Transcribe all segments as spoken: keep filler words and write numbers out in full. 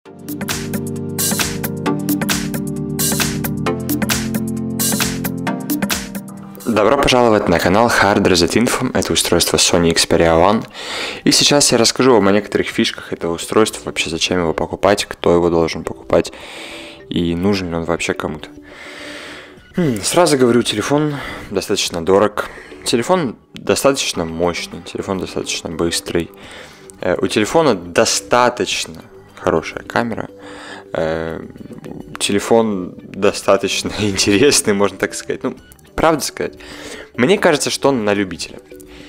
Добро пожаловать на канал Hard Reset Info, это устройство Sony Xperia One. И сейчас я расскажу вам о некоторых фишках этого устройства, вообще зачем его покупать, кто его должен покупать и нужен ли он вообще кому-то. Сразу говорю, телефон достаточно дорог, телефон достаточно мощный, телефон достаточно быстрый. У телефона достаточно хорошая камера, телефон достаточно интересный, можно так сказать. Ну, правда сказать, мне кажется, что он на любителя.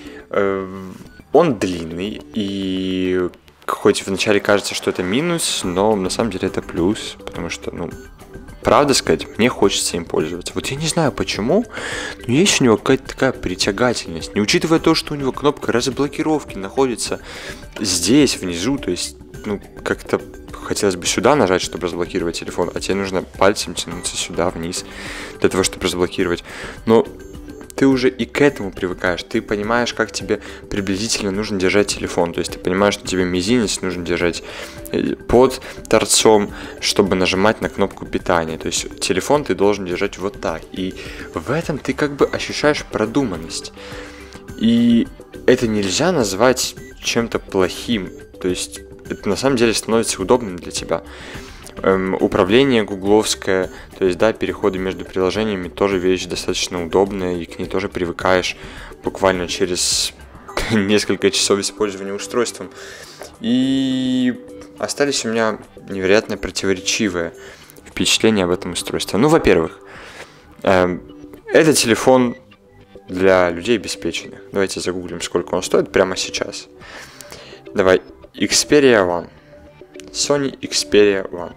Он длинный, и хоть вначале кажется, что это минус, но на самом деле это плюс, потому что, ну, правда сказать, мне хочется им пользоваться. Вот я не знаю почему, но есть у него какая-то такая притягательность. Не учитывая то, что у него кнопка разблокировки находится здесь, внизу, то есть, ну, как-то хотелось бы сюда нажать, чтобы разблокировать телефон, а тебе нужно пальцем тянуться сюда, вниз, для того, чтобы разблокировать. Но ты уже и к этому привыкаешь, ты понимаешь, как тебе приблизительно нужно держать телефон, то есть ты понимаешь, что тебе мизинец нужно держать под торцом, чтобы нажимать на кнопку питания, то есть телефон ты должен держать вот так, и в этом ты как бы ощущаешь продуманность, и это нельзя назвать чем-то плохим, то есть это на самом деле становится удобным для тебя. Эм, управление гугловское, то есть, да, переходы между приложениями тоже вещь достаточно удобная, и к ней тоже привыкаешь буквально через несколько часов использования устройством. И остались у меня невероятно противоречивые впечатления об этом устройстве. Ну, во-первых, эм, это телефон для людей обеспеченных. Давайте загуглим, сколько он стоит прямо сейчас. Давай, Xperia One. Sony Xperia One.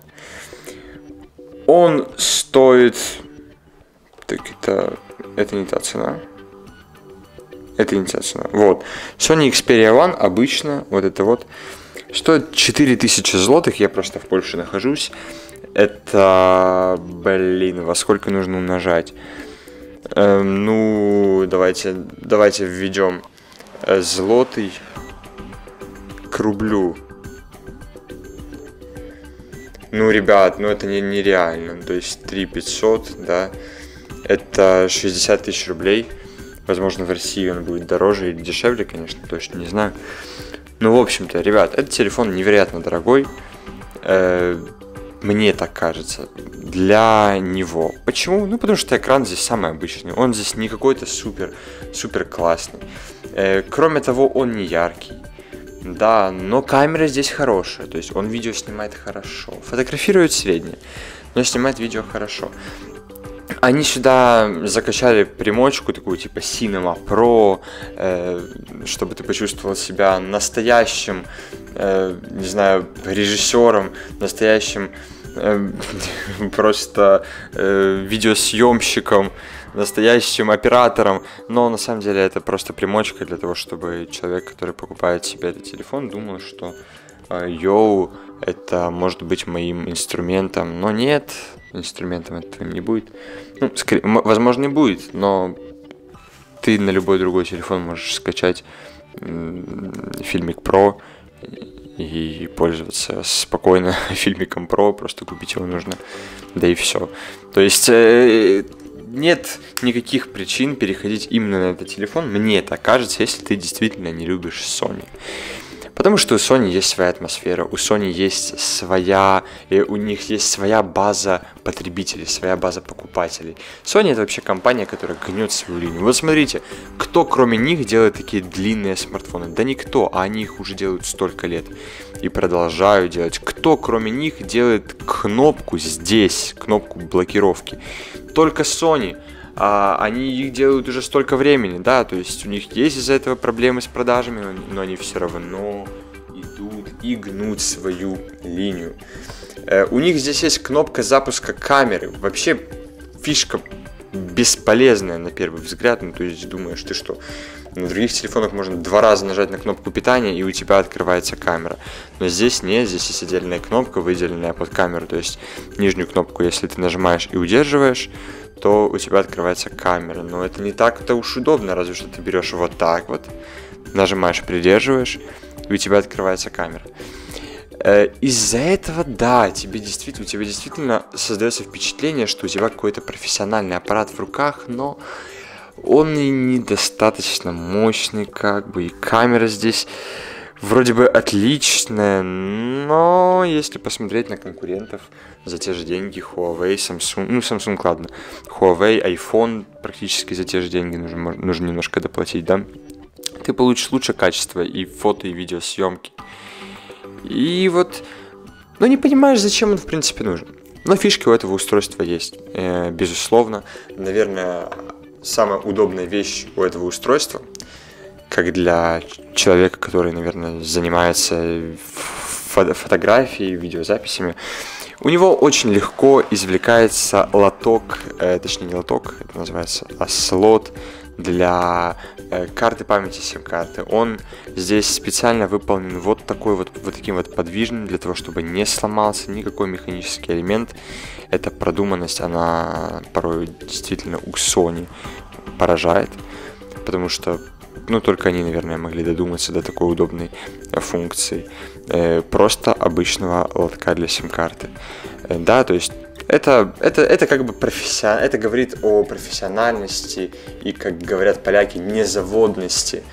Он стоит... Так, это... Это не та цена. Это не та цена. Вот. Sony Xperia One обычно, вот это вот, стоит четыре тысячи злотых. Я просто в Польше нахожусь. Это... Блин, во сколько нужно умножать? Эм, ну, давайте... Давайте введем злотый к рублю. Ну, ребят, ну это не, нереально. То есть три тысячи пятьсот, да, это шестьдесят тысяч рублей. Возможно, в России он будет дороже или дешевле, конечно, точно не знаю. Ну, в общем-то, ребят, этот телефон невероятно дорогой. Э, мне так кажется. Для него. Почему? Ну, потому что экран здесь самый обычный. Он здесь не какой-то супер, супер классный. Э, кроме того, он не яркий. Да, но камера здесь хорошая, то есть он видео снимает хорошо, фотографирует средне, но снимает видео хорошо. Они сюда закачали примочку такую типа Cinema Pro, э, чтобы ты почувствовал себя настоящим, э, не знаю, режиссером, настоящим э, просто э, видеосъемщиком, настоящим оператором, но на самом деле это просто примочка для того, чтобы человек, который покупает себе этот телефон, думал, что э, йоу, это может быть моим инструментом, но нет, инструментом это твоим не будет. Ну, скорее, возможно, и будет, но ты на любой другой телефон можешь скачать Filmic Pro и пользоваться спокойно Filmic Pro, просто купить его нужно, да и все. То есть э, нет никаких причин переходить именно на этот телефон, мне так кажется, если ты действительно не любишь Sony. Потому что у Sony есть своя атмосфера, у Sony есть своя, у них есть своя база потребителей, своя база покупателей. Sony это вообще компания, которая гнет свою линию. Вот смотрите, кто кроме них делает такие длинные смартфоны? Да никто, а они их уже делают столько лет и продолжают делать. Кто кроме них делает кнопку здесь, кнопку блокировки? Только Sony. А, они их делают уже столько времени, да, то есть у них есть из-за этого проблемы с продажами, но они все равно идут и гнут свою линию. Э, у них здесь есть кнопка запуска камеры, вообще фишка бесполезная на первый взгляд, ну то есть думаешь, ты что, на других телефонах можно два раза нажать на кнопку питания и у тебя открывается камера, но здесь нет, здесь есть отдельная кнопка, выделенная под камеру, то есть нижнюю кнопку, если ты нажимаешь и удерживаешь, то у тебя открывается камера. Но это не так-то уж удобно, разве что ты берешь вот так вот, нажимаешь, придерживаешь, и у тебя открывается камера. Из-за этого, да, тебе действительно, у тебя действительно создается впечатление, что у тебя какой-то профессиональный аппарат в руках, но он и недостаточно мощный, как бы, и камера здесь вроде бы отличная, но если посмотреть на конкурентов за те же деньги, Huawei, Samsung, ну, Samsung, ладно, Huawei, iPhone практически за те же деньги нужно, нужно немножко доплатить, да, ты получишь лучшее качество и фото, и видеосъемки. И вот, ну, не понимаешь, зачем он, в принципе, нужен. Но фишки у этого устройства есть, э, безусловно. Наверное, самая удобная вещь у этого устройства, как для человека, который, наверное, занимается фото- фотографией, видеозаписями, у него очень легко извлекается лоток, э, точнее не лоток, это называется, а слот для э, карты памяти сим-карты. Он здесь специально выполнен вот такой вот, вот таким вот подвижным, для того, чтобы не сломался никакой механический элемент. Эта продуманность, она порой действительно у Sony поражает, потому что, ну, только они, наверное, могли додуматься до такой удобной функции. Э, просто обычного лотка для сим-карты. Э, да, то есть Это, это, это как бы профессион... это говорит о профессиональности и, как говорят поляки, незаводности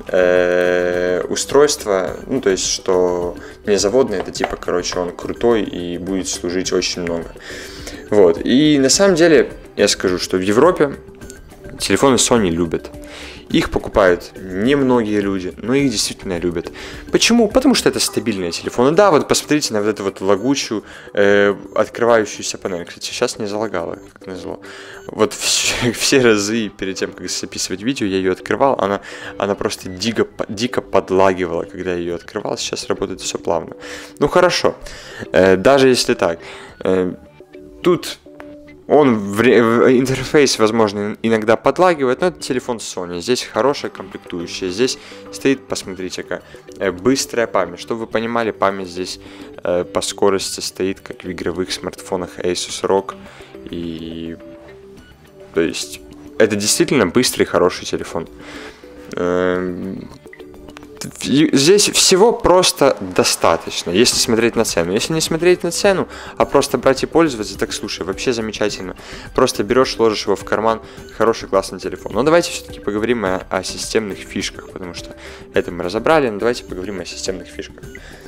э, устройства. Ну, то есть, что незаводный, это типа, короче, он крутой и будет служить очень много. Вот. И на самом деле, я скажу, что в Европе телефоны Sony любят. Их покупают немногие люди, но их действительно любят. Почему? Потому что это стабильные телефоны. Да, вот посмотрите на вот эту вот лагучую, э, открывающуюся панель. Кстати, сейчас не залагала, как назло. Вот все, все разы перед тем, как записывать видео, я ее открывал, она, она просто дико, дико подлагивала, когда я ее открывал. Сейчас работает все плавно. Ну хорошо, э, даже если так. Э, тут... Он в, в, интерфейс, возможно, иногда подлагивает, но это телефон Sony. Здесь хорошая комплектующая. Здесь стоит, посмотрите-ка, быстрая память. Чтобы вы понимали, память здесь э, по скорости стоит, как в игровых смартфонах Asus рог. И, то есть, это действительно быстрый, хороший телефон. Э, Здесь всего просто достаточно, если смотреть на цену. Если не смотреть на цену, а просто брать и пользоваться, так слушай, вообще замечательно. Просто берешь, ложишь его в карман, хороший, классный телефон. Но давайте все-таки поговорим о, о системных фишках, потому что это мы разобрали, но давайте поговорим о системных фишках.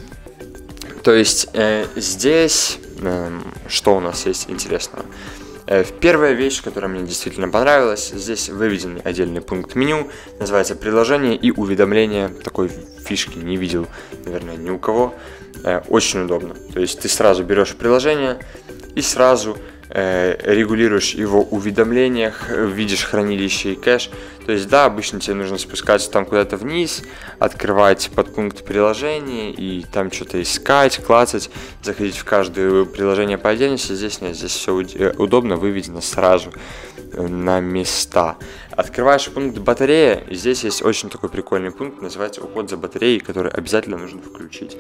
То есть э, здесь, э, что у нас есть интересного? Первая вещь, которая мне действительно понравилась, здесь выведен отдельный пункт меню, называется приложение и уведомления. Такой фишки не видел, наверное, ни у кого. Очень удобно. То есть ты сразу берешь приложение и сразу регулируешь его уведомлениях, видишь хранилище и кэш. То есть, да, обычно тебе нужно спускаться там куда-то вниз, открывать подпункт приложения и там что-то искать, клацать, заходить в каждое приложение по отдельности. Здесь нет, здесь все удобно, выведено сразу на места. Открываешь пункт батарея, и здесь есть очень такой прикольный пункт, называется уход за батареей, который обязательно нужно включить.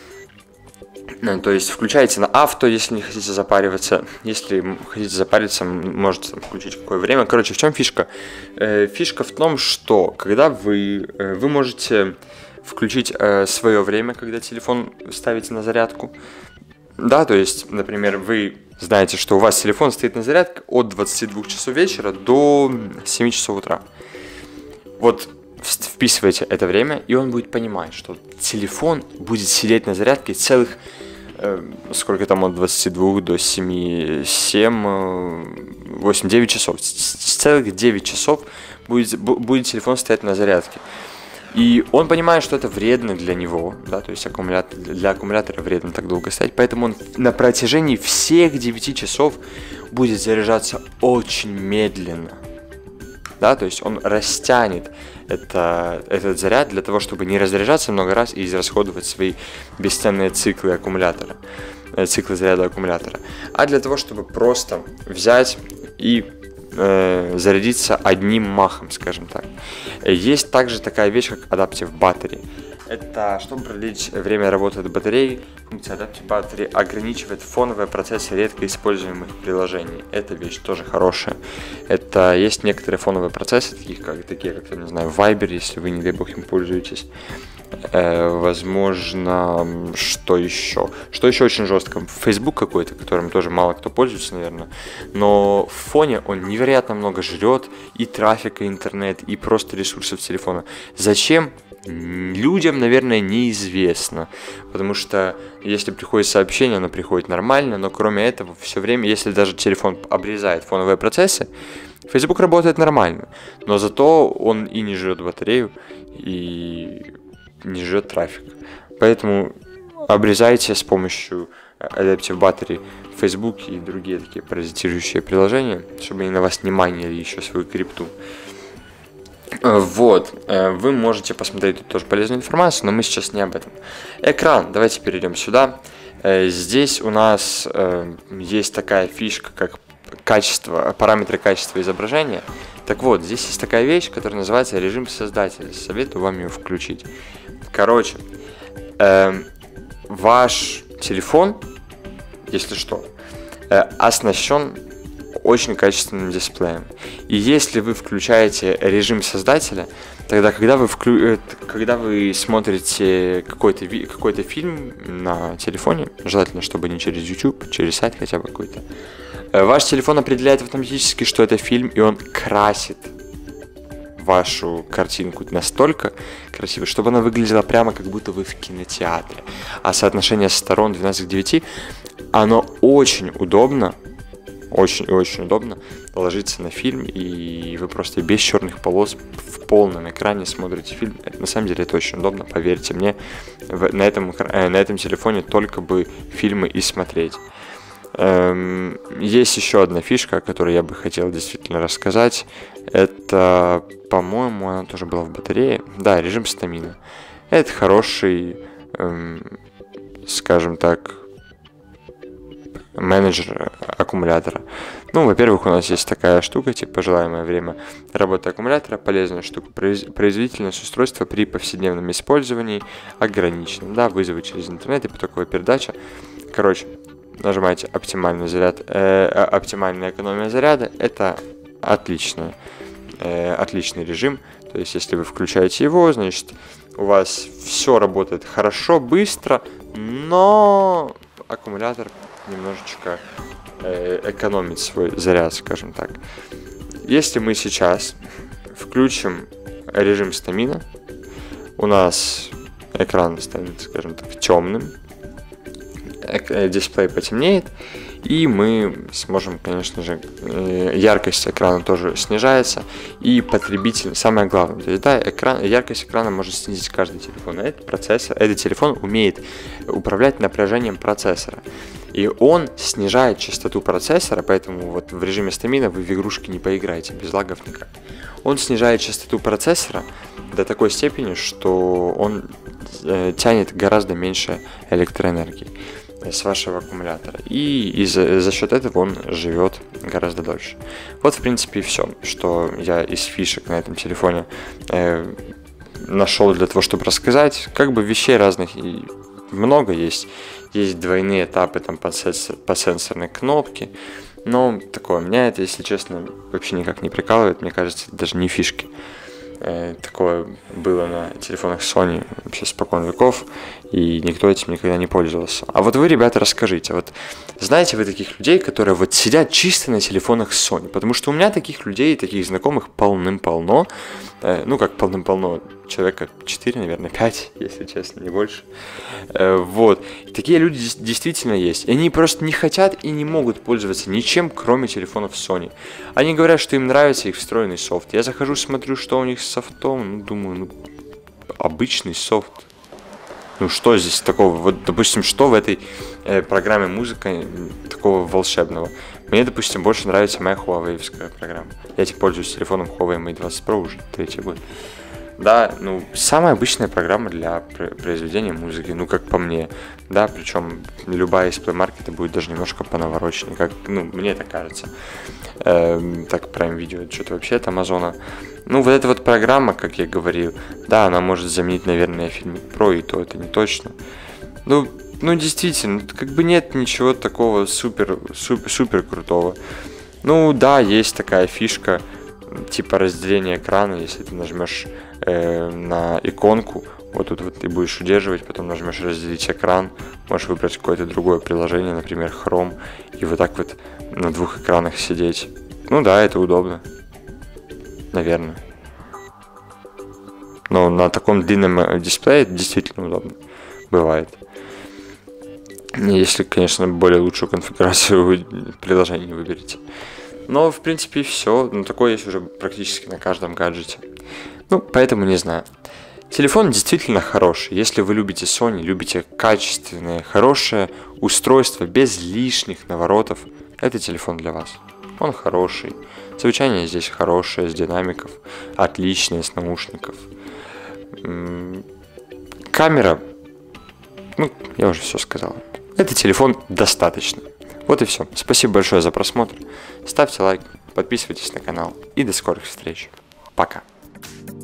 То есть включаете на авто, если не хотите запариваться. Если хотите запариться, можете там включить какое время. Короче, в чем фишка? Э, фишка в том, что когда вы, э, вы можете включить э, свое время, когда телефон ставите на зарядку. Да, то есть, например, вы знаете, что у вас телефон стоит на зарядке от двадцати двух часов вечера до семи часов утра. Вот вписываете это время, и он будет понимать, что телефон будет сидеть на зарядке целых сколько там от двадцати двух до семи, семь, восемь, девять часов. Целых девять часов будет, будет телефон стоять на зарядке. И он понимает, что это вредно для него, да, то есть аккумулятор, для аккумулятора вредно так долго стоять, поэтому он на протяжении всех девяти часов будет заряжаться очень медленно. Да, то есть он растянет это, этот заряд для того, чтобы не разряжаться много раз и израсходовать свои бесценные циклы аккумулятора, циклы заряда аккумулятора, а для того, чтобы просто взять и э, зарядиться одним махом, скажем так. Есть также такая вещь, как Adaptive Battery. Это, чтобы продлить время работы батареи, функция Adaptive Battery ограничивает фоновые процессы редко используемых приложений. Эта вещь тоже хорошая. Это есть некоторые фоновые процессы, такие как, такие, как, я не знаю, Viber, если вы, не дай бог, им пользуетесь. Э, возможно, что еще? Что еще очень жестко? Facebook какой-то, которым тоже мало кто пользуется, наверное. Но в фоне он невероятно много жрет и трафика, и интернет, и просто ресурсов телефона. Зачем? Людям, наверное, неизвестно. Потому что если приходит сообщение, оно приходит нормально, но кроме этого, все время, если даже телефон обрезает фоновые процессы, Facebook работает нормально. Но зато он и не жрет батарею, и не жрет трафик. Поэтому обрезайте с помощью Adaptive Battery Facebook и другие такие паразитирующие приложения, чтобы они на вас не майнили еще свою крипту. Вот, вы можете посмотреть тут тоже полезную информацию, но мы сейчас не об этом. Экран, давайте перейдем сюда. Здесь у нас есть такая фишка, как качество, параметры качества изображения. Так вот, здесь есть такая вещь, которая называется режим создателя. Советую вам ее включить. Короче, э, ваш телефон, если что, э, оснащен очень качественным дисплеем. И если вы включаете режим создателя, тогда, когда вы, вклю... когда вы смотрите какой-то, ви... какой-то фильм на телефоне, желательно, чтобы не через YouTube, через сайт хотя бы какой-то, ваш телефон определяет автоматически, что это фильм, и он красит вашу картинку настолько красиво, чтобы она выглядела прямо как будто вы в кинотеатре. А соотношение сторон двенадцать к девяти, оно очень удобно, очень и очень удобно ложится на фильм, и вы просто без черных полос в полном экране смотрите фильм. Это, на самом деле это очень удобно, поверьте мне. В, на, этом, на этом телефоне только бы фильмы и смотреть. Эм, есть еще одна фишка, о которой я бы хотел действительно рассказать. Это, по-моему, она тоже была в батарее. Да, режим стамина. Это хороший, эм, скажем так, менеджер аккумулятора. Ну, во-первых, у нас есть такая штука, типа желаемое время работы аккумулятора, полезная штука, производительность устройства при повседневном использовании ограничена. Да, вызовы через интернет и потоковая передача. Короче, нажимаете оптимальный заряд, э, оптимальная экономия заряда, это отлично, э, отличный режим. То есть, если вы включаете его, значит, у вас все работает хорошо, быстро, но аккумулятор немножечко э, экономит свой заряд, скажем так. Если мы сейчас включим режим стамина, у нас экран станет, скажем так, темным, дисплей потемнеет, и мы сможем, конечно же, яркость экрана тоже снижается, и потребитель, самое главное, то есть, да, экран, яркость экрана может снизить каждый телефон. Этот процессор, этот телефон умеет управлять напряжением процессора, и он снижает частоту процессора, поэтому вот в режиме стамина вы в игрушки не поиграете без лагов никак. Он снижает частоту процессора до такой степени, что он э, тянет гораздо меньше электроэнергии с вашего аккумулятора, и из-за, за счет этого он живет гораздо дольше. Вот, в принципе, и все, что я из фишек на этом телефоне э, нашел для того, чтобы рассказать. Как бы вещей разных и много есть. Есть двойные этапы там по, сенсор, по сенсорной кнопке, но такое, меня это, если честно, вообще никак не прикалывает. Мне кажется, это даже не фишки. Такое было на телефонах Sony вообще спокон веков, и никто этим никогда не пользовался. А вот вы, ребята, расскажите, вот знаете вы таких людей, которые вот сидят чисто на телефонах Sony? Потому что у меня таких людей, таких знакомых полным-полно, ну как полным-полно, человека четыре, наверное, пять, если честно, не больше. Вот, и такие люди действительно есть, и они просто не хотят и не могут пользоваться ничем, кроме телефонов Sony. Они говорят, что им нравится их встроенный софт. Я захожу, смотрю, что у них с софтом, ну, думаю, ну, обычный софт. Ну, что здесь такого? Вот, допустим, что в этой э, программе музыка такого волшебного? Мне, допустим, больше нравится моя Huawei-евская программа. Я теперь пользуюсь телефоном Huawei Mate двадцать Pro уже третий год. Да, ну, самая обычная программа для произведения музыки, ну, как по мне. Да, причем любая из Play Market будет даже немножко понавороченнее, как, ну, мне так кажется. Эм, так, Prime Video, что-то вообще от Амазона. Ну, вот эта вот программа, как я говорил, да, она может заменить, наверное, Filmic Pro, и то это не точно. Ну, ну действительно, как бы нет ничего такого супер, супер, супер крутого. Ну, да, есть такая фишка, типа разделения экрана, если ты нажмешь э, на иконку, Вот тут вот ты будешь удерживать, потом нажмешь разделить экран, можешь выбрать какое-то другое приложение, например, Chrome, и вот так вот на двух экранах сидеть. Ну да, это удобно. Наверное. Но на таком длинном дисплее это действительно удобно. Бывает. Если, конечно, более лучшую конфигурацию вы приложения выберете. Но, в принципе, и все. Ну, такое есть уже практически на каждом гаджете. Ну, поэтому не знаю. Телефон действительно хороший. Если вы любите Sony, любите качественное, хорошее устройство без лишних наворотов, это телефон для вас. Он хороший. Звучание здесь хорошее, с динамиков, отличное, с наушников. Камера, ну, я уже все сказал. Это телефон достаточно. Вот и все. Спасибо большое за просмотр. Ставьте лайк, подписывайтесь на канал и до скорых встреч. Пока.